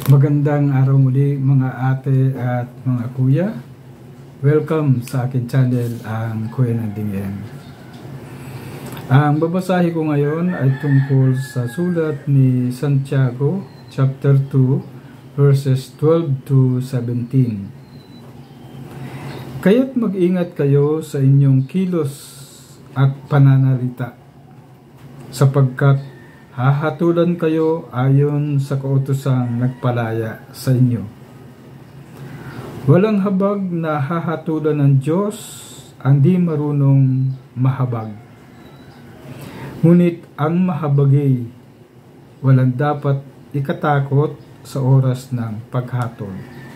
Magandang araw muli mga ate at mga kuya. Welcome sa akin channel, ang Kuya Nandingin. Ang babasahin ko ngayon ay tungkol sa sulat ni Santiago chapter 2 verses 12 to 17. Kaya't mag-ingat kayo sa inyong kilos at pananalita, sapagkat hahatulan kayo ayon sa kautosang nagpalaya sa inyo. Walang habag na hahatulan ng Diyos ang di marunong mahabag. Ngunit ang mahabagay, walang dapat ikatakot sa oras ng paghatol.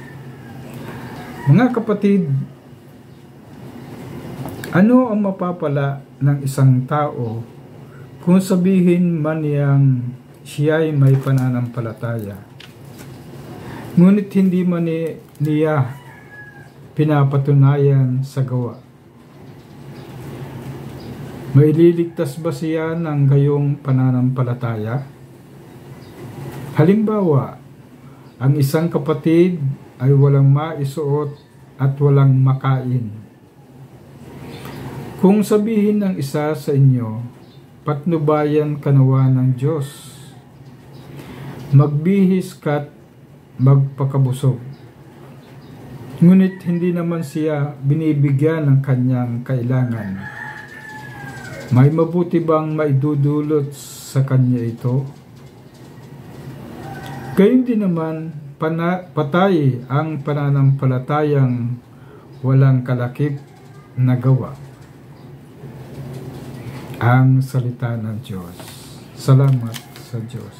Mga kapatid, ano ang mapapala ng isang tao kung sabihin man niyang siya'y may pananampalataya, ngunit hindi man niya pinapatunayan sa gawa? May liligtas ba siya ng gayong pananampalataya? Halimbawa, ang isang kapatid ay walang maisuot at walang makain. Kung sabihin ng isa sa inyo, patnubayan kanawa ng Diyos, magbihis ka't magpakabusog, ngunit hindi naman siya binibigyan ng kanyang kailangan, may mabuti bang maidudulot sa kanya ito? Gayun din naman, patay ang pananampalatayang walang kalakip na gawa. Ang salita ng Diyos. Salamat sa Diyos.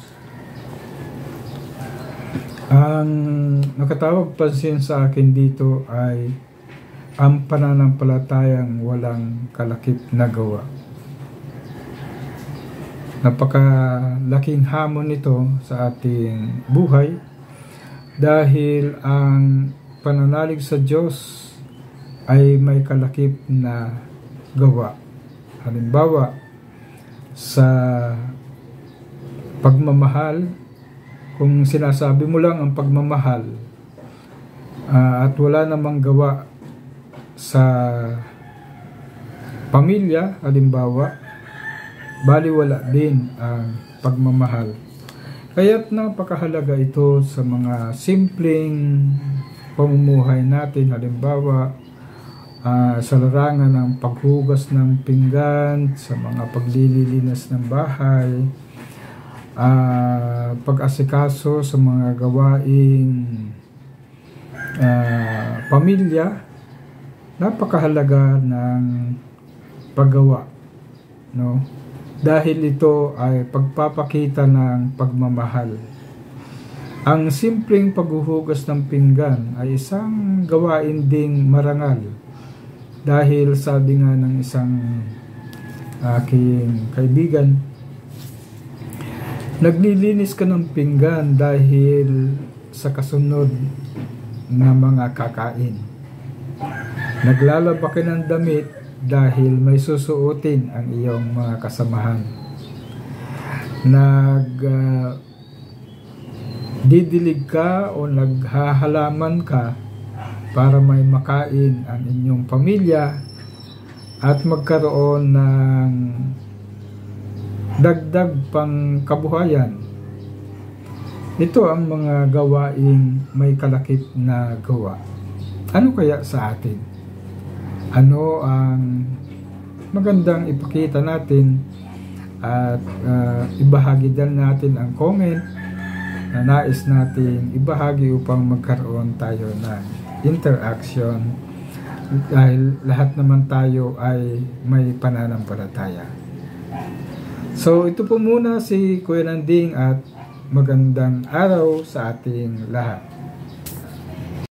Ang nakatawag pansin sa akin dito ay ang pananampalatayang walang kalakip na gawa. Napakalaking hamon nito sa ating buhay dahil ang pananalig sa Diyos ay may kalakip na gawa. Halimbawa, sa pagmamahal, kung sinasabi mo lang ang pagmamahal at wala namang gawa sa pamilya, halimbawa, baliwala din ang pagmamahal. Kaya't napakahalaga ito sa mga simpleng pamumuhay natin, halimbawa, sa larangan ng paghugas ng pinggan, sa mga paglilinis ng bahay, pag-asikaso sa mga gawaing pamilya, napakahalaga ng paggawa, no? Dahil ito ay pagpapakita ng pagmamahal. Ang simpleng paghuhugas ng pinggan ay isang gawain ding marangal. Dahil sabi nga ng isang aking kaibigan, naglilinis ka ng pinggan dahil sa kasunod na mga kakain. Naglalaba ka ng damit dahil may susuotin ang iyong mga kasamahan. Didilig ka o naghahalaman ka para may makain ang inyong pamilya at magkaroon ng dagdag pang kabuhayan. Ito ang mga gawaing may kalakip na gawa. Ano kaya sa atin? Ano ang magandang ipakita natin at ibahagi din natin ang comment na nais natin ibahagi upang magkaroon tayo ng interaction, dahil lahat naman tayo ay may pananampalataya. So ito po muna si Kuya Nanding at magandang araw sa ating lahat.